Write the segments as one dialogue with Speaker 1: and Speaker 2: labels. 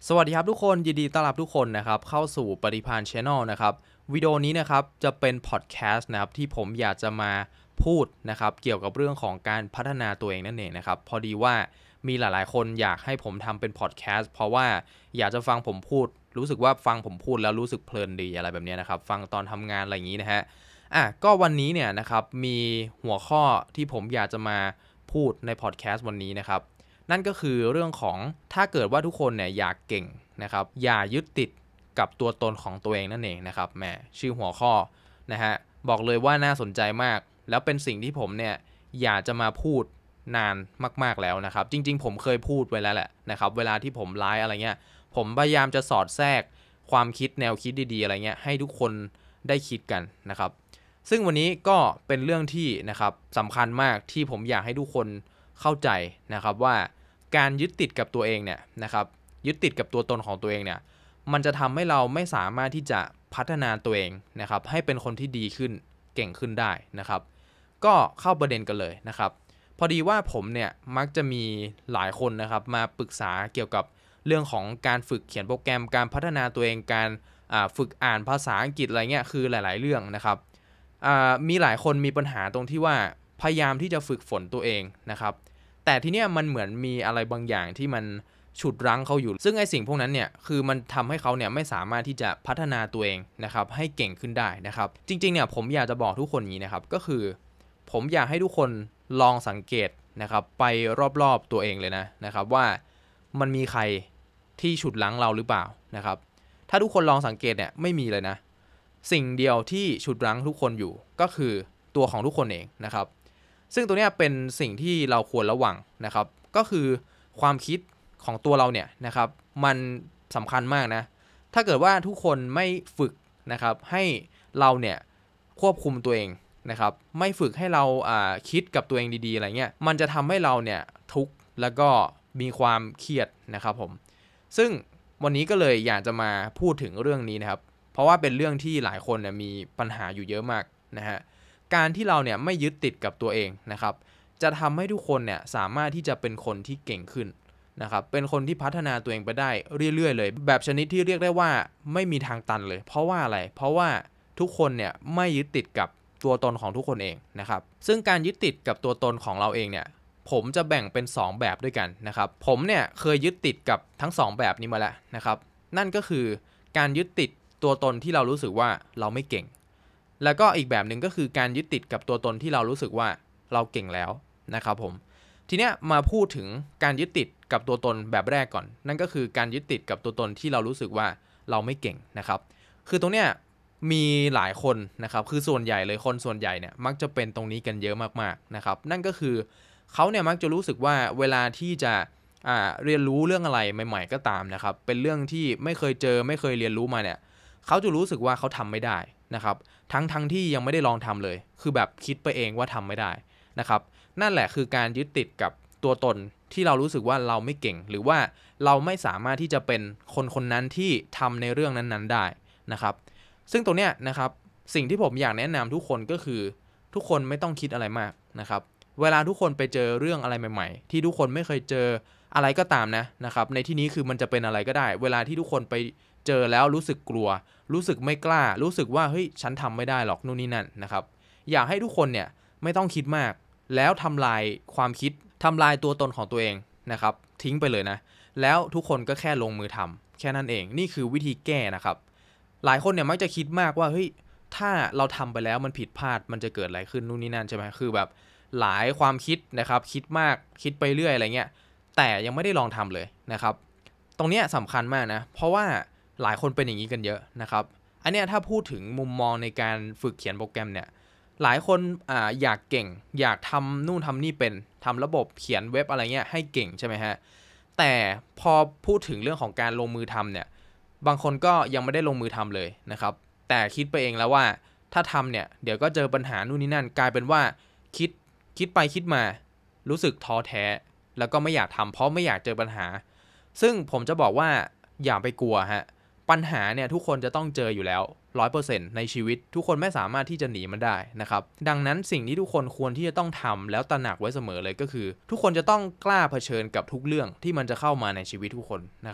Speaker 1: สวัสดีครับทุกคนยินดีต้อนรับทุกคนนะครับเข้าสู่ปฏิภาณ Channel นะครับวิดีโอนี้นะครับจะเป็นพอดแคสต์นะครับที่ผมอยากจะมาพูดนะครับเกี่ยวกับเรื่องของการพัฒนาตัวเองนั่นเองนะครับพอดีว่ามีหลายๆคนอยากให้ผมทำเป็นพอดแคสต์เพราะว่าอยากจะฟังผมพูดรู้สึกว่าฟังผมพูดแล้วรู้สึกเพลินดีอะไรแบบนี้นะครับฟังตอนทำงานอะไรอย่างนี้นะฮะก็วันนี้เนี่ยนะครับมีหัวข้อที่ผมอยากจะมาพูดในพอดแคสต์วันนี้นะครับ นั่นก็คือเรื่องของถ้าเกิดว่าทุกคนเนี่ยอยากเก่งนะครับอย่ายึดติดกับตัวตนของตัวเองนั่นเองนะครับแหมชื่อหัวข้อนะฮะบอกเลยว่าน่าสนใจมากแล้วเป็นสิ่งที่ผมเนี่ยอยากจะมาพูดนานมากๆแล้วนะครับจริงๆผมเคยพูดไว้แล้วแหละนะครับเวลาที่ผมไลฟ์อะไรเงี้ยผมพยายามจะสอดแทรกความคิดแนวคิดดีๆอะไรเงี้ยให้ทุกคนได้คิดกันนะครับซึ่งวันนี้ก็เป็นเรื่องที่นะครับสำคัญมากที่ผมอยากให้ทุกคนเข้าใจนะครับว่าการยึดติดกับตัวเองเนี่ยนะครับยึดติดกับตัวตนของตัวเองเนี่ยมันจะทำให้เราไม่สามารถที่จะพัฒนาตัวเองนะครับให้เป็นคนที่ดีขึ้นเก่งขึ้นได้นะครับก็เข้าประเด็นกันเลยนะครับพอดีว่าผมเนี่ยมักจะมีหลายคนนะครับมาปรึกษาเกี่ยวกับเรื่องของการฝึกเขียนโปรแกรมการพัฒนาตัวเองการฝึกอ่านภาษาอังกฤษอะไรเงี้ยคือหลายๆเรื่องนะครับมีหลายคนมีปัญหาตรงที่ว่าพยายามที่จะฝึกฝนตัวเองนะครับ แต่ทีเนี้ยมันเหมือนมีอะไรบางอย่างที่มันฉุดรั้งเขาอยู่ซึ่งไอ้สิ่งพวกนั้นเนี่ยคือมันทำให้เขาเนี่ยไม่สามารถที่จะพัฒนาตัวเองนะครับให้เก่งขึ้นได้นะครับจริงๆเนี่ยผมอยากจะบอกทุกคนอย่างนี้นะครับก็คือผมอยากให้ทุกคนลองสังเกตนะครับไปรอบๆตัวเองเลยนะครับว่ามันมีใครที่ฉุดรั้งเราหรือเปล่านะครับถ้าทุกคนลองสังเกตเนี่ยไม่มีเลยนะสิ่งเดียวที่ฉุดรั้งทุกคนอยู่ก็คือตัวของทุกคนเองนะครับ ซึ่งตัวนี้เป็นสิ่งที่เราควรระวังนะครับก็คือความคิดของตัวเราเนี่ยนะครับมันสำคัญมากนะถ้าเกิดว่าทุกคนไม่ฝึกนะครับให้เราเนี่ยควบคุมตัวเองนะครับไม่ฝึกให้เราคิดกับตัวเองดีๆอะไรเงี้ยมันจะทำให้เราเนี่ยทุกข์แล้วก็มีความเครียดนะครับผมซึ่งวันนี้ก็เลยอยากจะมาพูดถึงเรื่องนี้นะครับเพราะว่าเป็นเรื่องที่หลายคนเนี่ยมีปัญหาอยู่เยอะมากนะฮะ การที่เราเนี่ยไม่ยึดติดกับตัวเองนะครับจะทำให้ทุกคนเนี่ยสามารถที่จะเป็นคนที่เก่งขึ้นนะครับเป็นคนที่พัฒนาตัวเองไปได้เรื่อยๆเลยแบบชนิดที่เรียกได้ว่าไม่มีทางตันเลยเพราะว่าอะไรเพราะว่าทุกคนเนี่ยไม่ยึดติดกับตัวตนของทุกคนเองนะครับซึ่งการยึดติดกับตัวตนของเราเองเนี่ยผมจะแบ่งเป็น2แบบด้วยกันนะครับผมเนี่ยเคยยึดติดกับทั้ง2แบบนี้มาแล้วนะครับนั่นก็คือการยึดติดตัวตนที่เรารู้สึกว่าเราไม่เก่ง แล้วก็อีกแบบหนึ่งก็คือการยึดติดกับตัวตนที่เรารู้สึกว่าเราเก่งแล้วนะครับผมทีเนี้ยมาพูดถึงการยึดติดกับตัวตนแบบแรกก่อนนั่นก็คือการยึดติดกับตัวตนที่เรารู้สึกว่าเราไม่เก่งนะครับคือตรงเนี้ยมีหลายคนนะครับคือส่วนใหญ่เลยคนส่วนใหญ่เนี่ยมักจะเป็นตรงนี้กันเยอะมากๆนะครับนั่นก็คือเขาเนี่ยมักจะรู้สึกว่าเวลาที่จะเรียนรู้เรื่องอะไรใหม่ๆก็ตามนะครับเป็นเรื่องที่ไม่เคยเจอไม่เคยเรียนรู้มาเนี่ยเขาจะรู้สึกว่าเขาทำไม่ได้นะครับทั้งที่ยังไม่ได้ลองทำเลยคือแบบคิดไปเองว่าทำไม่ได้นะครับนั่นแหละคือการยึดติดกับตัวตนที่เรารู้สึกว่าเราไม่เก่งหรือว่าเราไม่สามารถที่จะเป็นคนคนนั้นที่ทำในเรื่องนั้นๆได้นะครับซึ่งตรงเนี้ยนะครับสิ่งที่ผมอยากแนะนำทุกคนก็คือทุกคนไม่ต้องคิดอะไรมากนะครับเวลาทุกคนไปเจอเรื่องอะไรใหม่ๆที่ทุกคนไม่เคยเจออะไรก็ตามนะครับในที่นี้คือมันจะเป็นอะไรก็ได้เวลาที่ทุกคนไปเจอแล้วรู้สึกกลัวรู้สึกไม่กล้ารู้สึกว่าเฮ้ยฉันทำไม่ได้หรอกนู่นนี่นั่นนะครับอยากให้ทุกคนเนี่ยไม่ต้องคิดมากแล้วทำลายความคิดทำลายตัวตนของตัวเองนะครับทิ้งไปเลยนะแล้วทุกคนก็แค่ลงมือทำแค่นั้นเองนี่คือวิธีแก้นะครับหลายคนเนี่ยมักจะคิดมากว่าเฮ้ยถ้าเราทำไปแล้วมันผิดพลาดมันจะเกิดอะไรขึ้นนู่นนี่นั่นใช่ไหมคือแบบหลายความคิดนะครับคิดมากคิดไปเรื่อยอะไรเงี้ยแต่ยังไม่ได้ลองทำเลยนะครับตรงนี้สำคัญมากนะเพราะว่าหลายคนเป็นอย่างนี้กันเยอะนะครับอันเนี้ยถ้าพูดถึงมุมมองในการฝึกเขียนโปรแกรมเนี่ยหลายคนอยากเก่งอยากทำนู่นทำนี่เป็นทำระบบเขียนเว็บอะไรเงี้ยให้เก่งใช่ไหมฮะแต่พอพูดถึงเรื่องของการลงมือทำเนี่ยบางคนก็ยังไม่ได้ลงมือทำเลยนะครับแต่คิดไปเองแล้วว่าถ้าทำเนี่ยเดี๋ยวก็เจอปัญหานู่นนี่นั่นกลายเป็นว่าคิดคิดไปคิดมารู้สึกท้อแท้แล้วก็ไม่อยากทำเพราะไม่อยากเจอปัญหาซึ่งผมจะบอกว่าอย่าไปกลัวฮะ ปัญหาเนี่ยทุกคนจะต้องเจออยู่แล้ว 100% ในชีวิตทุกคนไม่สามารถที่จะหนีมันได้นะครับดังนั้นสิ่งที่ทุกคนควรที่จะต้องทำแล้วตระหนักไว้เสมอเลยก็คือทุกคนจะต้องกล้าเผชิญกับทุกเรื่องที่มันจะเข้ามาในชีวิตทุกคนนะครับ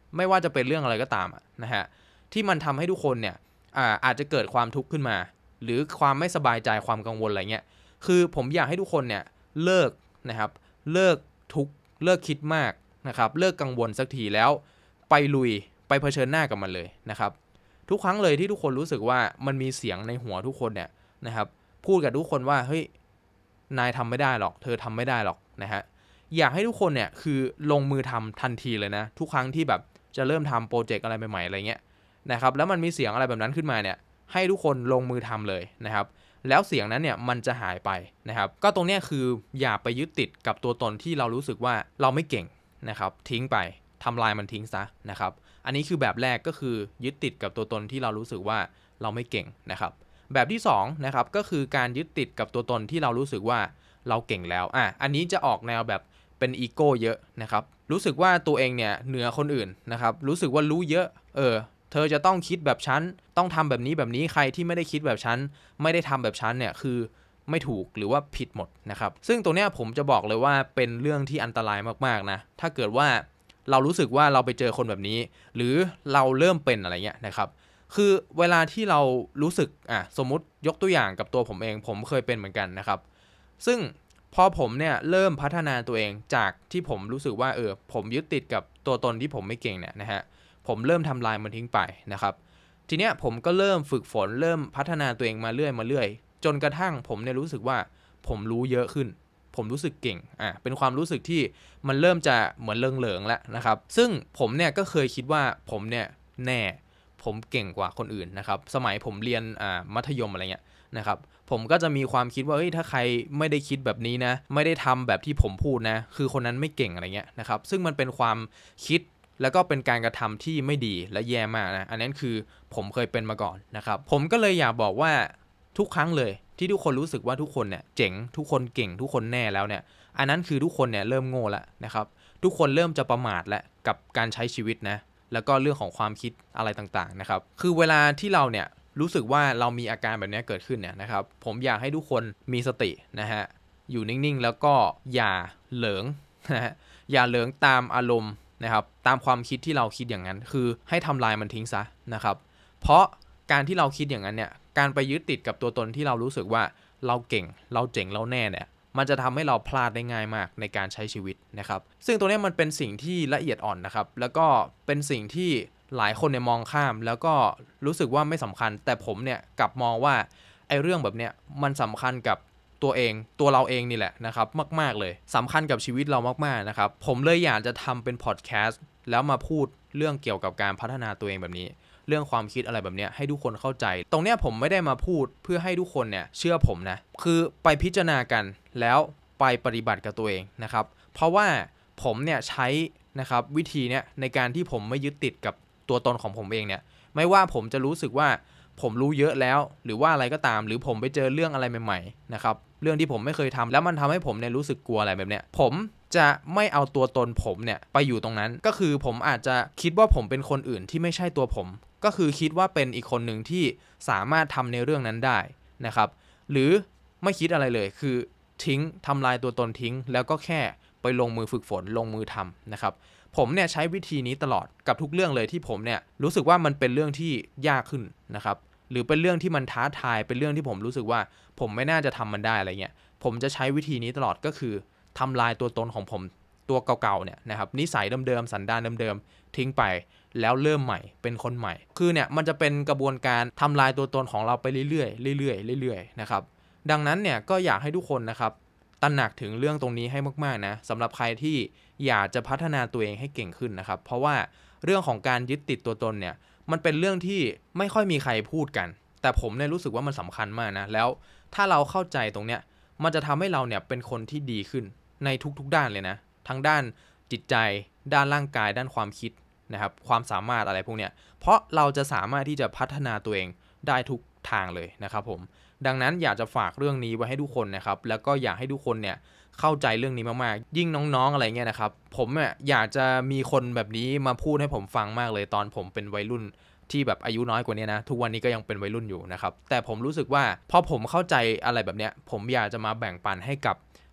Speaker 1: ไม่ว่าจะเป็นเรื่องอะไรก็ตามนะฮะที่มันทำให้ทุกคนเนี่ยอาจจะเกิดความทุกข์ขึ้นมาหรือความไม่สบายใจความกังวลอะไรเงี้ยคือผมอยากให้ทุกคนเนี่ยเลิกนะครับเลิกทุกข์เลิกคิดมากนะครับเลิกกังวลสักทีแล้วไปลุยไปเผชิญหน้ากับมันเลยนะครับทุกครั้งเลยที่ทุกคนรู้สึกว่ามันมีเสียงในหัวทุกคนเนี่ยนะครับพูดกับทุกคนว่าเฮ้ยนายทำไม่ได้หรอกเธอทำไม่ได้หรอกนะฮะอยากให้ทุกคนเนี่ยคือลงมือทำทันทีเลยนะทุกครั้งที่แบบจะเริ่มทำโปรเจกต์อะไรใหม่ๆอะไรเงี้ยนะครับแล้วมันมีเสียงอะไรแบบนั้นขึ้นมาเนี่ยให้ทุกคนลงมือทำเลยนะครับแล้วเสียงนั้นเนี่ยมันจะหายไปนะครับก็ตรงเนี้ยคืออย่าไปยึดติดกับตัวตนที่เรารู้สึกว่าเราไม่เก่งนะครับทิ้งไปทำลายมันทิ้งซะนะครับอันนี้คือแบบแรกก็คือยึดติดกับตัวตนที่เรารู้สึกว่าเราไม่เก่งนะครับแบบที่2นะครับก็คือการยึดติดกับตัวตนที่เรารู้สึกว่าเราเก่งแล้วอันนี้จะออกแนวแบบเป็นอีโก้เยอะนะครับรู้สึกว่าตัวเองเนี่ยเหนือคนอื่นนะครับรู้สึกว่ารู้เยอะเธอจะต้องคิดแบบฉันต้องทำแบบนี้ใครที่ไม่ได้คิดแบบฉันไม่ได้ทำแบบฉันเนี่ยคือไม่ถูกหรือว่าผิดหมดนะครับซึ่งตรงเนี้ยผมจะบอกเลยว่าเป็นเรื่องที่อันตรายมากๆนะถ้าเกิดว่าเรารู้สึกว่าเราไปเจอคนแบบนี้หรือเราเริ่มเป็นอะไรเงี้ยนะครับคือเวลาที่เรารู้สึกสมมุติยกตัวอย่างกับตัวผมเองผมเคยเป็นเหมือนกันนะครับซึ่งพอผมเนี่ยเริ่มพัฒนาตัวเองจากที่ผมรู้สึกว่าผมยึดติดกับตัวตนที่ผมไม่เก่งเนี่ยนะฮะผมเริ่มทำลายมันทิ้งไปนะครับทีเนี้ยผมก็เริ่มฝึกฝนเริ่มพัฒนาตัวเองมาเรื่อยจนกระทั่งผมเนี่ยรู้สึกว่าผมรู้เยอะขึ้นผมรู้สึกเก่งเป็นความรู้สึกที่มันเริ่มจะเหมือนเหลิงๆแล้วนะครับซึ่งผมเนี่ยก็เคยคิดว่าผมเนี่ยแน่ผมเก่งกว่าคนอื่นนะครับสมัยผมเรียนมัธยมอะไรเงี้ยนะครับผมก็จะมีความคิดว่าถ้าใครไม่ได้คิดแบบนี้นะไม่ได้ทำแบบที่ผมพูดนะคือคนนั้นไม่เก่งอะไรเงี้ยนะครับซึ่งมันเป็นความคิดแล้วก็เป็นการกระทำที่ไม่ดีและแย่มากนะอันนั้นคือผมเคยเป็นมาก่อนนะครับผมก็เลยอยากบอกว่าทุกครั้งเลยที่ทุกคนรู้สึกว่าทุกคนเนี่ยเจ๋งทุกคนเก่งทุกคนแน่แล้วเนี่ยอันนั้นคือทุกคนเนี่ยเริ่มโง่แล้วนะครับทุกคนเริ่มจะประมาทแล้วกับการใช้ชีวิตนะแล้วก็เรื่องของความคิดอะไรต่างๆนะครับคือเวลาที่เราเนี่ยรู้สึกว่าเรามีอาการแบบนี้เกิดขึ้นเนี่ยนะครับผมอยากให้ทุกคนมีสตินะฮะอยู่นิ่งๆแล้วก็อย่าเหลิงนะฮะอย่าเหลิงตามอารมณ์นะครับตามความคิดที่เราคิดอย่างนั้นคือให้ทำลายมันทิ้งซะนะครับเพราะการที่เราคิดอย่างนั้นเนี่ยการไปยึดติดกับตัวตนที่เรารู้สึกว่าเราเก่งเราเจ๋งเราแน่เนี่ยมันจะทำให้เราพลาดได้ง่ายมากในการใช้ชีวิตนะครับซึ่งตัวนี้มันเป็นสิ่งที่ละเอียดอ่อนนะครับแล้วก็เป็นสิ่งที่หลายคนเนี่ยมองข้ามแล้วก็รู้สึกว่าไม่สำคัญแต่ผมเนี่ยกลับมองว่าไอ้เรื่องแบบเนี้ยมันสำคัญกับตัวเราเองนี่แหละนะครับมากๆเลยสำคัญกับชีวิตเรามากๆนะครับผมเลยอยากจะทำเป็นพอดแคสต์แล้วมาพูดเรื่องเกี่ยวกับการพัฒนาตัวเองแบบนี้เรื่องความคิดอะไรแบบนี้ให้ทุกคนเข้าใจตรงเนี้ยผมไม่ได้มาพูดเพื่อให้ทุกคนเนี่ยเชื่อผมนะคือไปพิจารณากันแล้วไปปฏิบัติกับตัวเองนะครับเพราะว่าผมเนี่ยใช้นะครับวิธีเนี้ยในการที่ผมไม่ยึดติดกับตัวตนของผมเองเนี่ยไม่ว่าผมจะรู้สึกว่าผมรู้เยอะแล้วหรือว่าอะไรก็ตามหรือผมไปเจอเรื่องอะไรใหม่ๆนะครับเรื่องที่ผมไม่เคยทำแล้วมันทำให้ผมเนี่ยรู้สึกกลัวอะไรแบบเนี้ยผมจะไม่เอาตัวตนผมเนี่ยไปอยู่ตรงนั้นก็คือผมอาจจะคิดว่าผมเป็นคนอื่นที่ไม่ใช่ตัวผมก็คือคิดว่าเป็นอีกคนหนึ่งที่สามารถทำในเรื่องนั้นได้นะครับหรือไม่คิดอะไรเลยคือทิ้งทำลายตัวตนทิ้งแล้วก็แค่ไปลงมือฝึกฝนลงมือทำนะครับผมเนี่ยใช้วิธีนี้ตลอดกับทุกเรื่องเลยที่ผมเนี่ยรู้สึกว่ามันเป็นเรื่องที่ยากขึ้นนะครับหรือเป็นเรื่องที่มันท้าทายเป็นเรื่องที่ผมรู้สึกว่าผมไม่น่าจะทำมันได้อะไรเงี้ยผมจะใช้วิธีนี้ตลอดก็คือทำลายตัวตนของผมตัวเก่าๆเนี่ยนะครับนิสัยเดิมๆสันดานเดิมๆทิ้งไปแล้วเริ่มใหม่เป็นคนใหม่คือเนี่ยมันจะเป็นกระบวนการทำลายตัวตนของเราไปเรื่อยๆเรื่อยๆเรื่อยๆนะครับดังนั้นเนี่ยก็อยากให้ทุกคนนะครับตระหนักถึงเรื่องตรงนี้ให้มากๆนะสำหรับใครที่อยากจะพัฒนาตัวเองให้เก่งขึ้นนะครับเพราะว่าเรื่องของการยึดติดตัวตนเนี่ยมันเป็นเรื่องที่ไม่ค่อยมีใครพูดกันแต่ผมเนี่ยรู้สึกว่ามันสำคัญมากนะแล้วถ้าเราเข้าใจตรงเนี้ยมันจะทำให้เราเนี่ยเป็นคนที่ดีขึ้นในทุกๆด้านเลยนะทั้งด้านจิตใจด้านร่างกายด้านความคิดนะครับความสามารถอะไรพวกเนี้ยเพราะเราจะสามารถที่จะพัฒนาตัวเองได้ทุกทางเลยนะครับผมดังนั้นอยากจะฝากเรื่องนี้ไว้ให้ทุกคนนะครับแล้วก็อยากให้ทุกคนเนี่ยเข้าใจเรื่องนี้มากๆยิ่งน้องๆอะไรเงี้ยนะครับผมเนี่ยอยากจะมีคนแบบนี้มาพูดให้ผมฟังมากเลยตอนผมเป็นวัยรุ่นที่แบบอายุน้อยกว่านี้นะทุกวันนี้ก็ยังเป็นวัยรุ่นอยู่นะครับแต่ผมรู้สึกว่าพอผมเข้าใจอะไรแบบเนี้ยผมอยากจะมาแบ่งปันให้กับ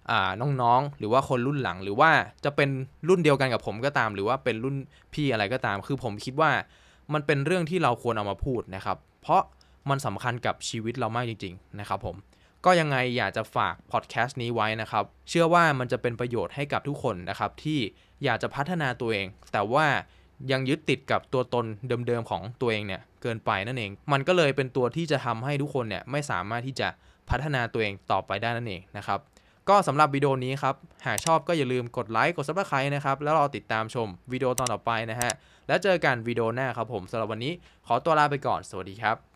Speaker 1: น้องๆหรือว่าคนรุ่นหลังหรือว่าจะเป็นรุ่นเดียวกันกับผมก็ตามหรือว่าเป็นรุ่นพี่อะไรก็ตามคือผมคิดว่ามันเป็นเรื่องที่เราควรเอามาพูดนะครับเพราะมันสำคัญกับชีวิตเรามากจริงๆนะครับผมก็ยังไงอยากจะฝากพอดแคสต์นี้ไว้นะครับเชื่อว่ามันจะเป็นประโยชน์ให้กับทุกคนนะครับที่อยากจะพัฒนาตัวเองแต่ว่ายังยึดติดกับตัวตนเดิมๆของตัวเองเนี่ยเกินไปนั่นเองมันก็เลยเป็นตัวที่จะทำให้ทุกคนเนี่ยไม่สามารถที่จะพัฒนาตัวเองต่อไปได้นั่นเองนะครับก็สำหรับวิดีโอนี้ครับหากชอบก็อย่าลืมกดไลค์กด Subscribe นะครับแล้วรอติดตามชมวิดีโอตอนต่อไปนะฮะแล้วเจอกันวิดีโอหน้าครับผมสำหรับวันนี้ขอตัวลาไปก่อนสวัสดีครับ